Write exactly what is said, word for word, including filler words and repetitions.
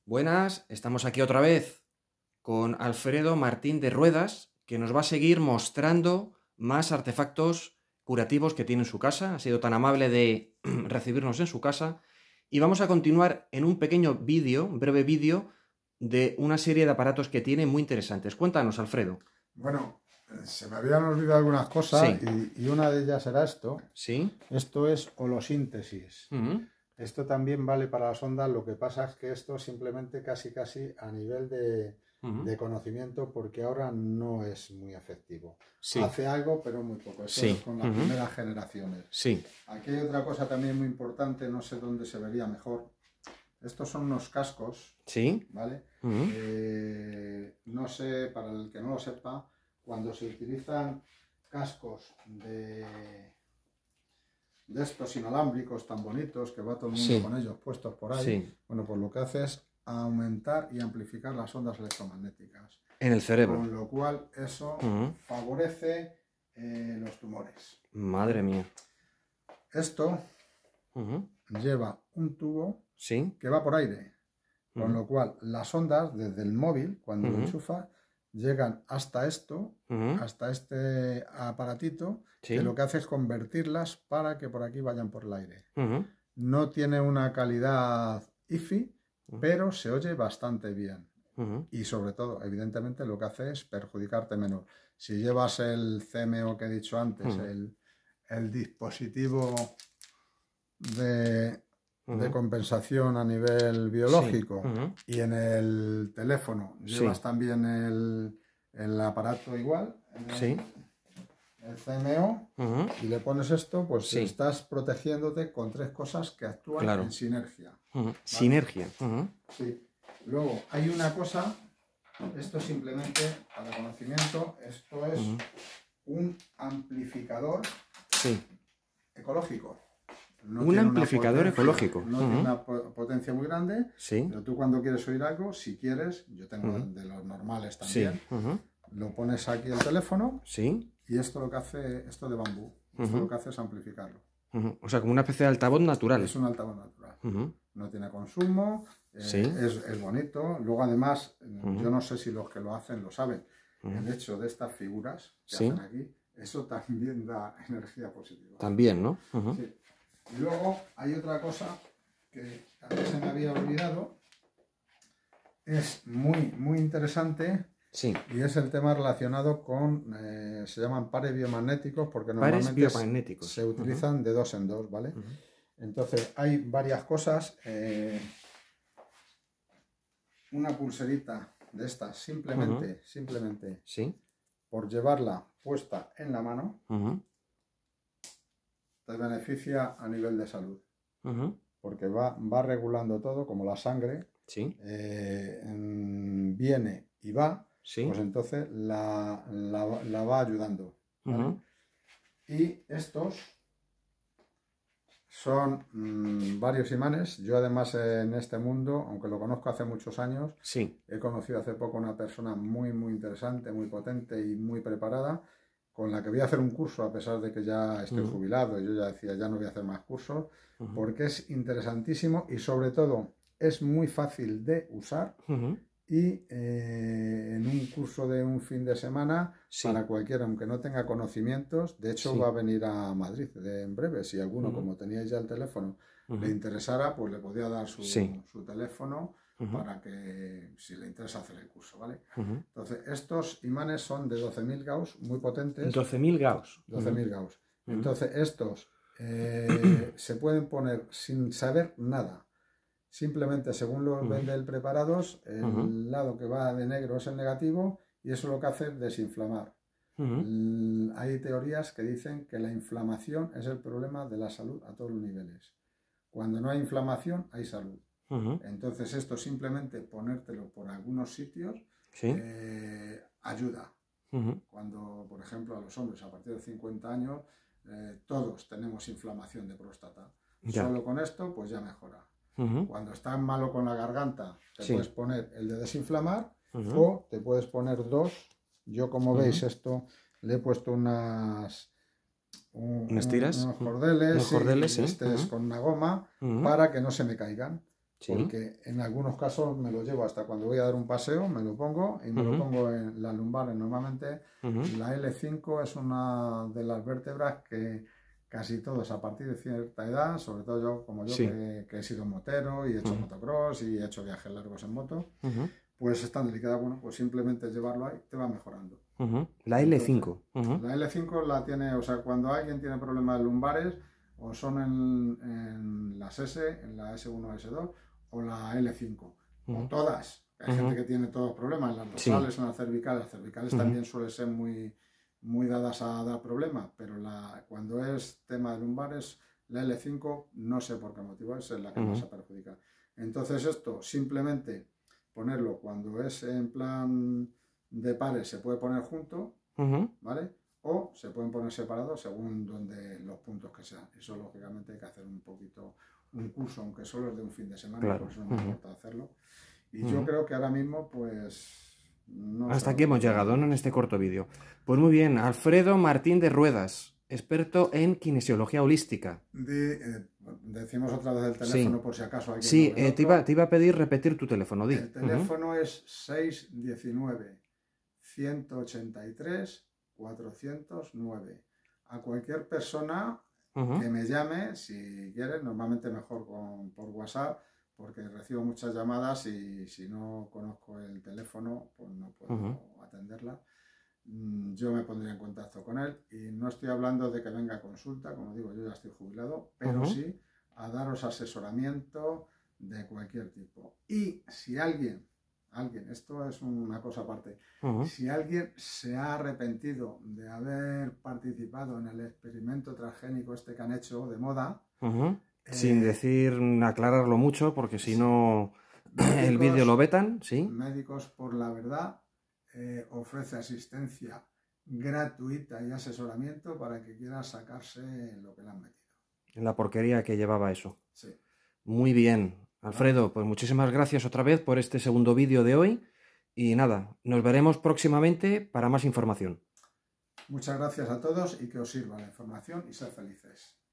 Buenas, estamos aquí otra vez con Alfredo Martín de Ruedas, que nos va a seguir mostrando más artefactos curativos que tiene en su casa. Ha sido tan amable de recibirnos en su casa. Y vamos a continuar en un pequeño vídeo, un breve vídeo, de una serie de aparatos que tiene muy interesantes. Cuéntanos, Alfredo. Bueno, se me habían olvidado algunas cosas Sí. y, y una de ellas era esto. Sí. Esto es holosíntesis. Uh-huh. Esto también vale para las ondas, lo que pasa es que esto simplemente casi casi a nivel de, uh-huh. de conocimiento, porque ahora no es muy efectivo. Sí. Hace algo, pero muy poco. Eso sí. es con las uh-huh. primeras generaciones. Sí. Aquí hay otra cosa también muy importante, no sé dónde se vería mejor. Estos son unos cascos, ¿sí? ¿Vale? Uh-huh. eh, no sé, para el que no lo sepa, cuando se utilizan cascos de... de estos inalámbricos tan bonitos que va todo el mundo sí. con ellos puestos por ahí, sí. bueno, pues lo que hace es aumentar y amplificar las ondas electromagnéticas. En el cerebro. Con lo cual eso uh-huh. favorece eh, los tumores. Madre mía. Esto uh-huh. lleva un tubo sí. que va por aire, con uh-huh. lo cual las ondas desde el móvil, cuando uh-huh. lo enchufa, llegan hasta esto, uh-huh. hasta este aparatito, sí. que lo que hace es convertirlas para que por aquí vayan por el aire. Uh-huh. No tiene una calidad hi-fi, uh-huh. pero se oye bastante bien. Uh-huh. Y sobre todo, evidentemente, lo que hace es perjudicarte menos. Si llevas el C M O que he dicho antes, uh-huh. el, el dispositivo de... Uh-huh. de compensación a nivel biológico sí. uh-huh. y en el teléfono llevas sí. también el, el aparato igual, el, sí. el C M O uh-huh. y le pones esto, pues sí. estás protegiéndote con tres cosas que actúan claro. en sinergia. Uh-huh. ¿Vale? Sinergia. Uh-huh. Sí. Luego hay una cosa, esto simplemente para conocimiento, esto es uh-huh. un amplificador sí. ecológico. No un amplificador potencia, ecológico. No uh-huh. tiene una potencia muy grande, sí. pero tú cuando quieres oír algo, si quieres, yo tengo uh-huh. de los normales también, sí. uh-huh. lo pones aquí el teléfono sí. y esto lo que hace, esto de bambú, uh-huh. esto lo que hace es amplificarlo. Uh-huh. O sea, como una especie de altavoz natural. Es un altavoz natural. Uh-huh. No tiene consumo, eh, sí. es, es bonito. Luego además, uh-huh. yo no sé si los que lo hacen lo saben, uh-huh. el hecho de estas figuras que sí. hacen aquí, eso también da energía positiva. También, ¿no? Uh-huh. Sí. Y luego hay otra cosa que antes se me había olvidado, es muy, muy interesante sí. y es el tema relacionado con, eh, se llaman pares biomagnéticos porque pares normalmente biomagnéticos. se utilizan uh-huh. de dos en dos, ¿vale? Uh-huh. Entonces hay varias cosas, eh, una pulserita de estas, simplemente, uh-huh. simplemente sí. por llevarla puesta en la mano, uh-huh. te beneficia a nivel de salud, uh-huh. porque va, va regulando todo, como la sangre sí. eh, viene y va, sí. pues entonces la, la, la va ayudando. ¿Vale? Uh-huh. Y estos son mmm, varios imanes. Yo además en este mundo, aunque lo conozco hace muchos años, sí. he conocido hace poco una persona muy muy interesante, muy potente y muy preparada, con la que voy a hacer un curso a pesar de que ya estoy uh-huh. jubilado y yo ya decía ya no voy a hacer más cursos, uh-huh. porque es interesantísimo y sobre todo es muy fácil de usar uh-huh. y eh, en un curso de un fin de semana sí. para cualquiera, aunque no tenga conocimientos, de hecho sí. va a venir a Madrid de, en breve, si alguno uh-huh. como teníais ya el teléfono uh-huh. le interesara, pues le podía dar su, sí. su teléfono Uh-huh. para que si le interesa hacer el curso, ¿vale? Uh-huh. Entonces, estos imanes son de doce mil Gauss, muy potentes. doce mil Gauss. doce mil uh-huh. Gauss. Entonces, estos eh, se pueden poner sin saber nada. Simplemente, según los uh-huh. venden preparados, el uh-huh. lado que va de negro es el negativo y eso lo que hace es desinflamar. Uh-huh. Hay teorías que dicen que la inflamación es el problema de la salud a todos los niveles. Cuando no hay inflamación, hay salud. Uh-huh. Entonces esto simplemente ponértelo por algunos sitios ¿sí? eh, ayuda. Uh-huh. Cuando, por ejemplo, a los hombres a partir de cincuenta años eh, todos tenemos inflamación de próstata. Ya. Solo con esto pues ya mejora. Uh-huh. Cuando estás malo con la garganta te sí. puedes poner el de desinflamar uh-huh. o te puedes poner dos. Yo como uh-huh. veis esto le he puesto unas... Un, ¿Unas tiras? Unos cordeles, unos cordeles y este ¿sí? es uh-huh. con una goma uh-huh. para que no se me caigan. Sí. Porque en algunos casos me lo llevo hasta cuando voy a dar un paseo, me lo pongo y me uh-huh. lo pongo en las lumbares. Normalmente uh-huh. la L cinco es una de las vértebras que casi todos a partir de cierta edad, sobre todo yo como yo sí. que, que he sido motero y he hecho uh-huh. motocross y he hecho viajes largos en moto, uh-huh. pues es tan delicada, bueno, pues simplemente llevarlo ahí te va mejorando. Uh-huh. La L cinco. Entonces, uh-huh. La L cinco la tiene, o sea, cuando alguien tiene problemas de lumbares, o son en, en las S, en la S uno, S dos, o la L cinco, uh-huh. o todas. Hay uh-huh. gente que tiene todos los problemas, en las dorsales, sí. en las cervicales. Las cervicales uh-huh. también suelen ser muy, muy dadas a dar problemas, pero la, cuando es tema de lumbares, la L cinco, no sé por qué motivo es la que uh-huh. más se perjudica. Entonces esto, simplemente ponerlo cuando es en plan de pares, se puede poner junto, uh-huh. ¿vale? O se pueden poner separados según donde los puntos que sean. Eso lógicamente hay que hacer un poquito un curso, aunque solo es de un fin de semana, claro. Por eso no me uh-huh. importa hacerlo. Y uh-huh. yo creo que ahora mismo, pues... No Hasta aquí hemos llegado, ¿no? En este corto vídeo. Pues muy bien, Alfredo Martín de Ruedas, experto en kinesiología holística. De, eh, decimos otra vez el teléfono sí. por si acaso alguien Sí, eh, te, iba, te iba a pedir repetir tu teléfono, di. El teléfono uh-huh. es seis uno nueve, uno ocho tres, cuatro cero nueve. A cualquier persona uh-huh. que me llame, si quieres, normalmente mejor con, por WhatsApp, porque recibo muchas llamadas y si no conozco el teléfono, pues no puedo uh-huh. atenderla. Yo me pondría en contacto con él y no estoy hablando de que venga a consulta, como digo, yo ya estoy jubilado, pero uh-huh. sí a daros asesoramiento de cualquier tipo. Y si alguien, alguien, esto es una cosa aparte, uh-huh. si alguien se ha arrepentido de haber participado en el experimento transgénico este que han hecho de moda, uh-huh. sin eh, decir, aclararlo mucho, porque si sí. no médicos, el vídeo lo vetan, ¿sí? Médicos por la Verdad eh, ofrece asistencia gratuita y asesoramiento para que quiera sacarse lo que le han metido. La porquería que llevaba eso. Sí. Muy bien. Alfredo, pues muchísimas gracias otra vez por este segundo vídeo de hoy. Y nada, nos veremos próximamente para más información. Muchas gracias a todos y que os sirva la información y sed felices.